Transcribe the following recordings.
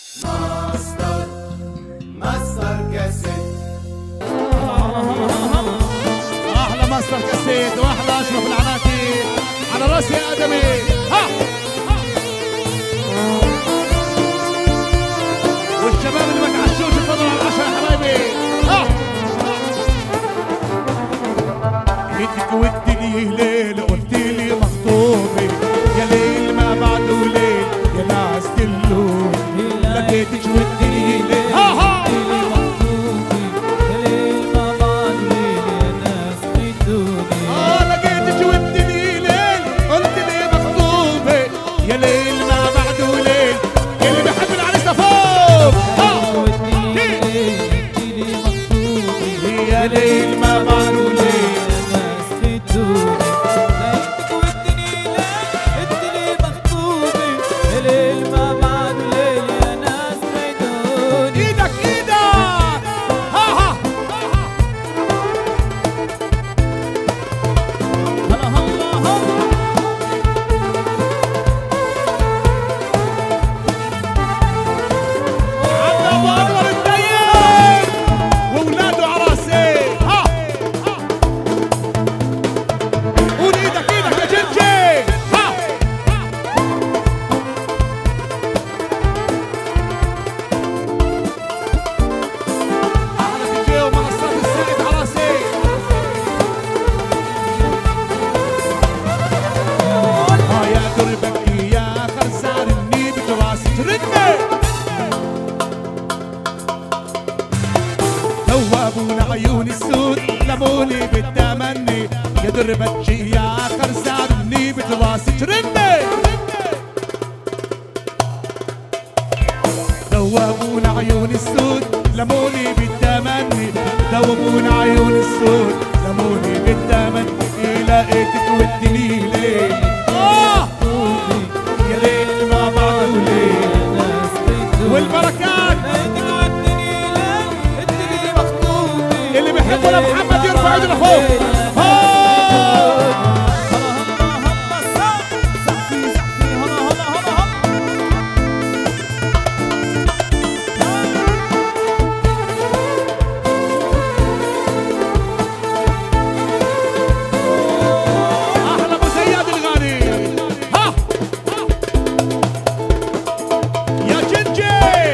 ماستر كاسيت. احلى ماستر كاسيت واحلى اشرف العناتي على راسي يا ادمي. والشباب اللي ما تعشوش اتفضلوا على العشاء يا حبايبي. ايدك ودي ليل قلت لي مخطوبي يا ليل ما بعده ليل يا ناس دلوني لقيتك ودي ليل ليل ما بعده ليل ناس بدوني لقيتك ودني ليل انت لي مخطوبي يا ليل ما بعده ليل يا ناس بدوني. ايدك ايدك ها هلا هلا عبد ابو انور الطيب واولاده عراسي. ذوبونا عيون السود لموني بالتمني يا دربتشي يا اخر سعدني بتراسي ترني. ذوبونا عيون السود لموني بالتمني ذوبونا عيون السود لموني بالتمني لقيتك ودني ليل يا ليل ما بعده ليل والبركات اللي بيحبوا محمد يرفع ايده لفوق. احلى ابو زياد الغالي يا جنجي.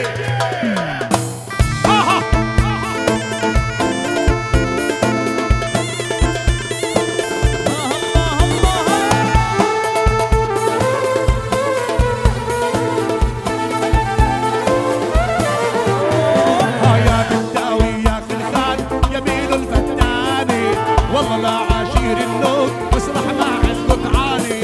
والله لا عاشير النوم واسرح مع القطعاني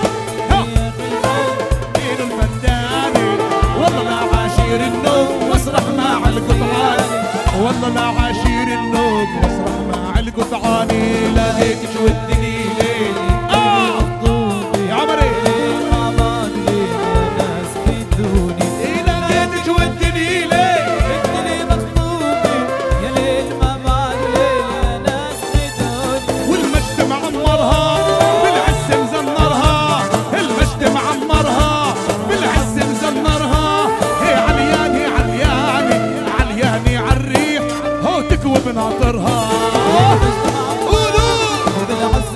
مين الفداني. والله لا عاشير النوم واسرح مع القطعاني والله لا عاشير النوم واسرح مع القطعاني لقيتك ودني ليل يا عمري ما بعد ليل يا ناس بدوني لقيتك ودني ليل انت لي مخطوبي يا ليل ما بعد ليل يا ناس بدوني. والمجد معمرها بالعز مزمرها المجد معمرها بالعز مزمرها هي علياني علياني علياني عالريح هو تكوى بناطرها. قولوا بالعز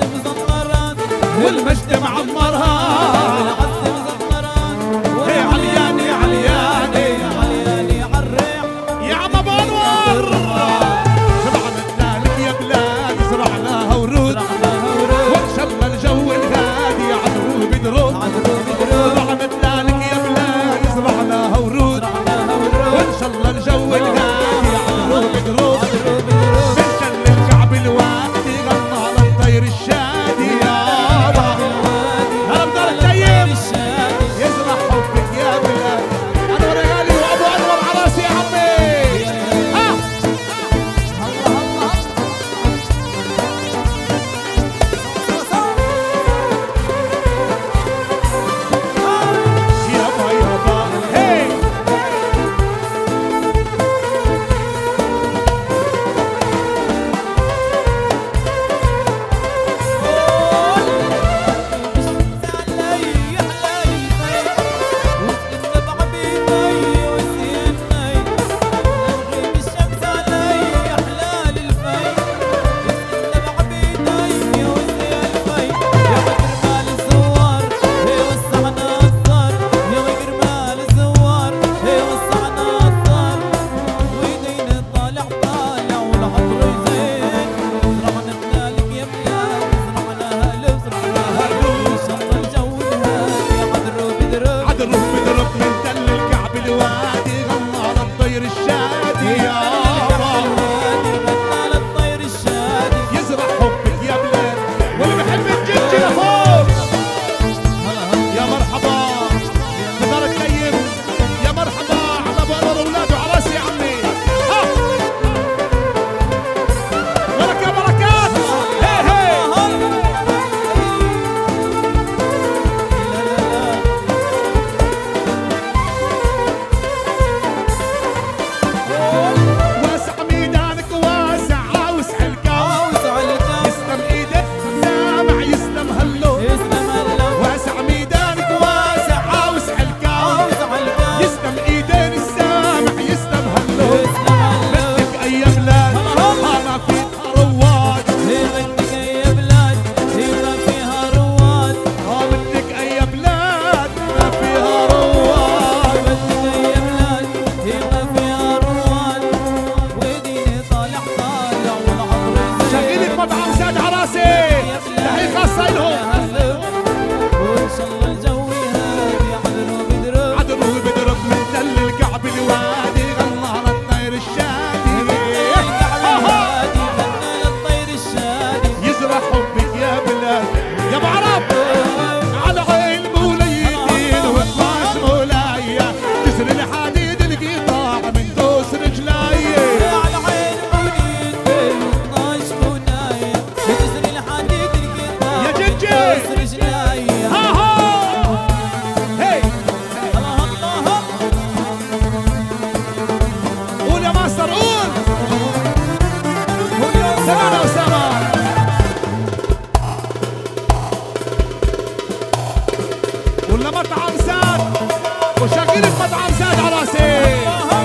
المطعم زاد على راسي.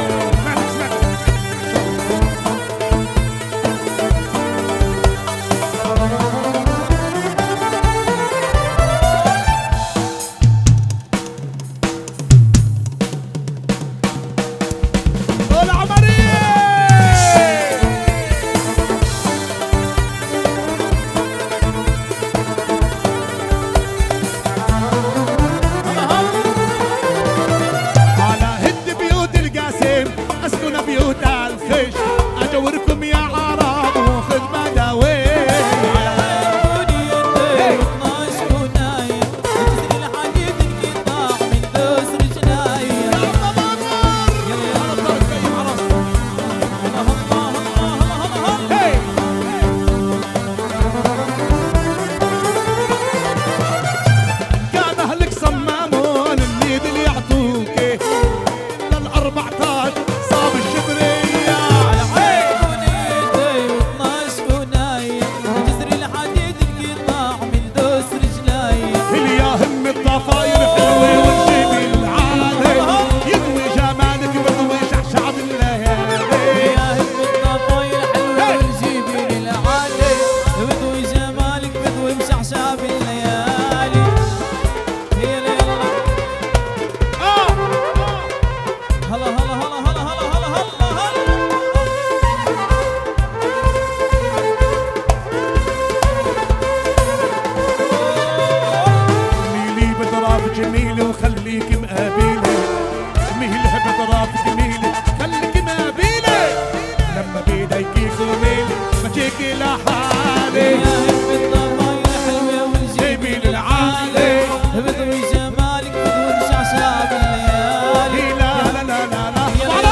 جميلة وخليك مقابلة، جميلة بطرف جميلة خليك مقابلة، لما بيديك يخملي بجيكي لحالي. يا هب الضماير حلوة والجميل العالي، بدوي جمالك بدوي مشعشع بالليالي. لا لا لا لا لا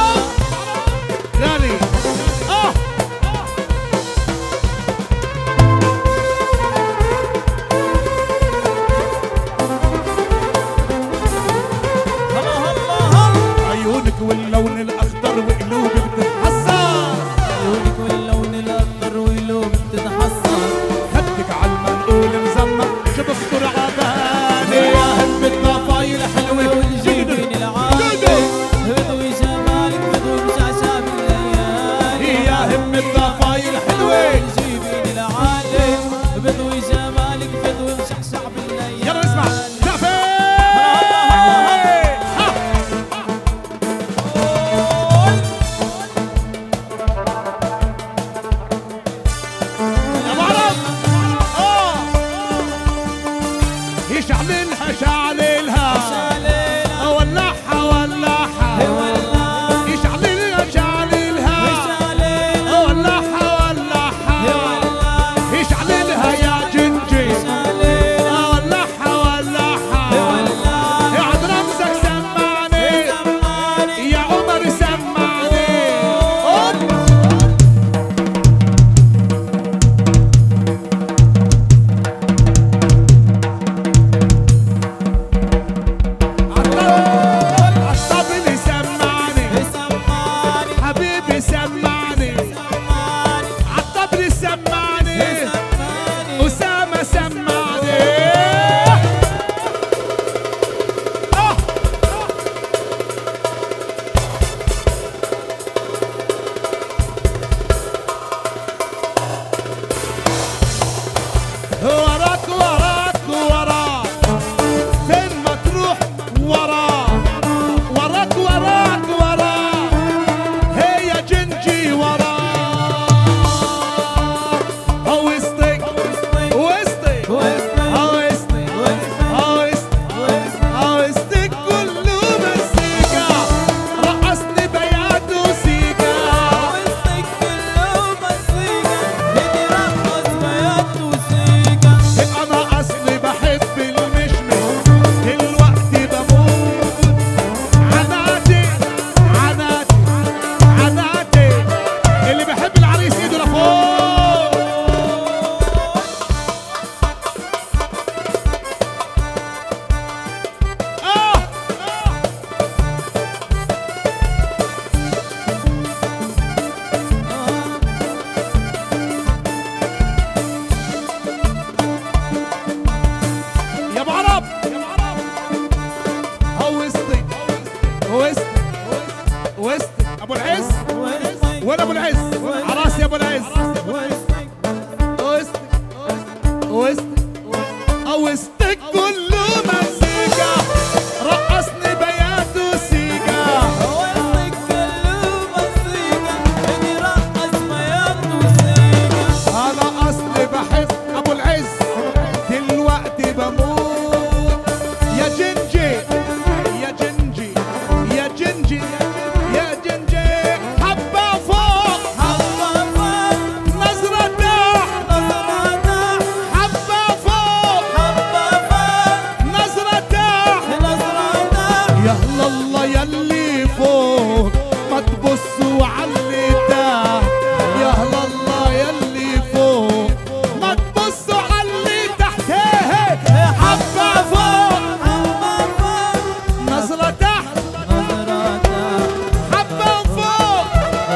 غالي واللون الاخضر وقلوبي بتتحسر، عيونك واللون الاخضر وقلوبي بتتحسر، خدك عالمنقول مزمر شو بخطر عبالي. يا هم الضفاير حلوة والجبين العالي، بدوي جمالك بدوي مشعشع بالليالي. يا هم الضفاير حلوة والجبين العالي، بدوي جمالك بدوي مشعشع بالليالي. يلا اسمع زعفر. وين ابو العز؟ عراسي ابو العز. وسطك كله مزيكا، رقصني بيات وسيكا. وسطك كله مزيكا، اني رقص بيات وسيكا. انا اصلي بحب ابو العز، دلوقتي بموت يا جنجي يا جنجي يا جنجي يا جنجي. حبة فوق حبة فوق نظرة تحت، نظرة تحت. حبة فوق حبة فوق نظرة تحت. نظرة تحت. يا الله يلي فوق ما تبصوا عاللي تحت. يا الله يلي فوق ما تبصوا عاللي تحت. حبة فوق حبة فوق نظرة تحت، نظرة تحت. حبة فوق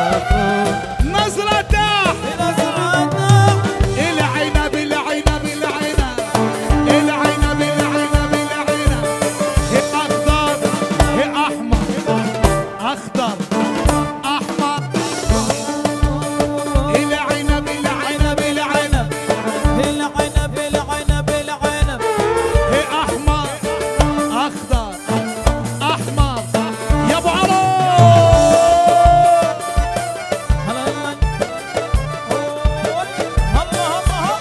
نظرة تحت. نظرة تحت. العنب العنب العنب العنب العنب العنب. اخضر احمر اخضر احمر. العنب العنب العنب العنب العنب العنب. احمر اخضر احمر. يا ابو عروس هلا هلا هلا هلا.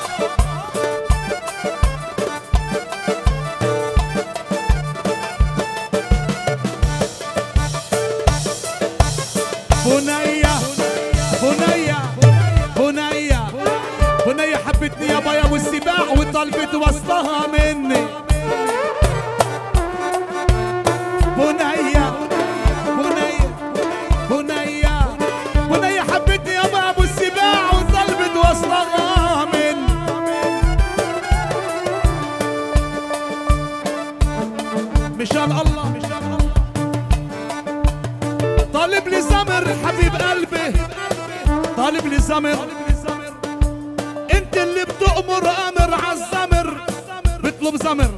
بنية بنية بنية بنية حبتني يا بايا والسباع وطلبت وصلها مني. بنية بنية بنية بنية حبتني يا بايا والسباع وطلبت وصلها مني. مشان الله مشان الله طالب لي زمر حبيب قلبي، طالب لي زمر. انت اللي بتأمر امر عالزمر، بطلب زمر.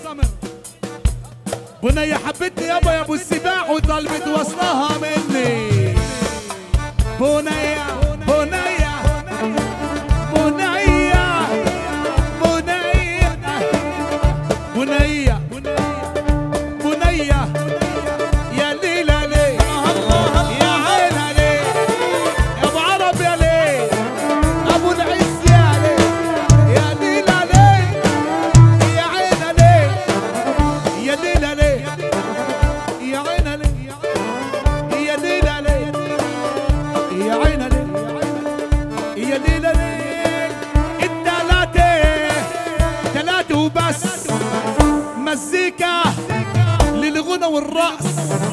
بنية حبتني يابا يا ابو السباع وطلبت وصلها مني. بنية بنية بنية بنية بنية بنية يا ليلى ليه يا عينى ليه يا ابو عرب يا ليه ابو العز يا ليه يا ليلى ليه يا عينى ليه يا ليلى ليه يا عينى ليه يا ليلى ليه يا عينى ليه يا ليلى ليه. التلاتة وبس مزيكا للغنى والرقص.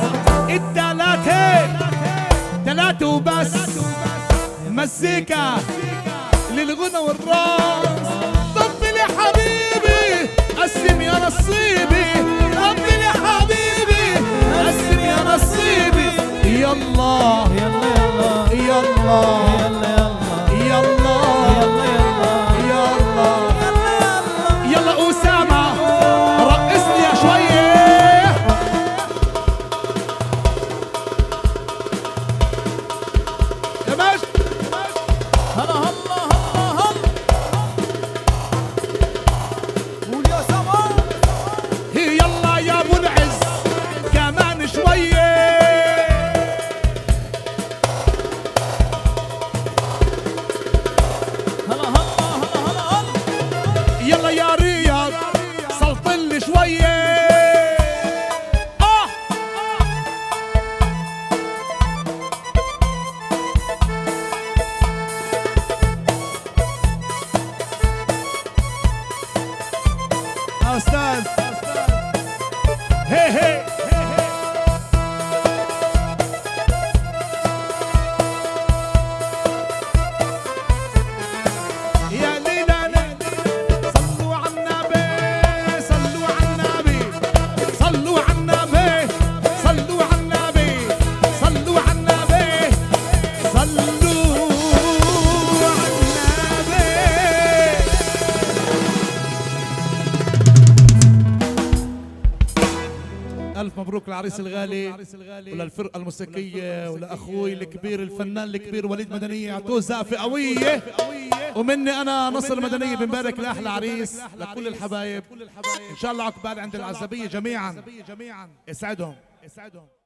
التلاتة وبس مزيكا للغنى والرقص. طب لي حبيبي قسم يا نصيبي، طب لي حبيبي قسم يا نصيبي. يلا يلا يلا يلا يلا يلا يلا يلا يلا أسامة رقصني يا شوية. يا باشا هلا هلا هلا هلا. قول يا سما. يلا يا ابو العز كمان شوية. مبروك للعريس الغالي وللفرقة الموسيقية ولأخوي الكبير الفنان الكبير وليد مدنية. اعطوه زقفة قوية. ومني أنا نصر مدنية بنبارك لأحلى عريس لكل الحبايب. إن شاء الله عقبال عند العزبية جميعا. اسعدهم.